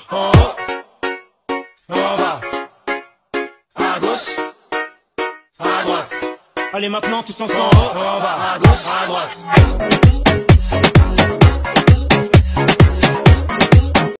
En haut, en bas, à gauche, à droite. Allez maintenant tous En ensemble. haut, en bas, à gauche, à droite.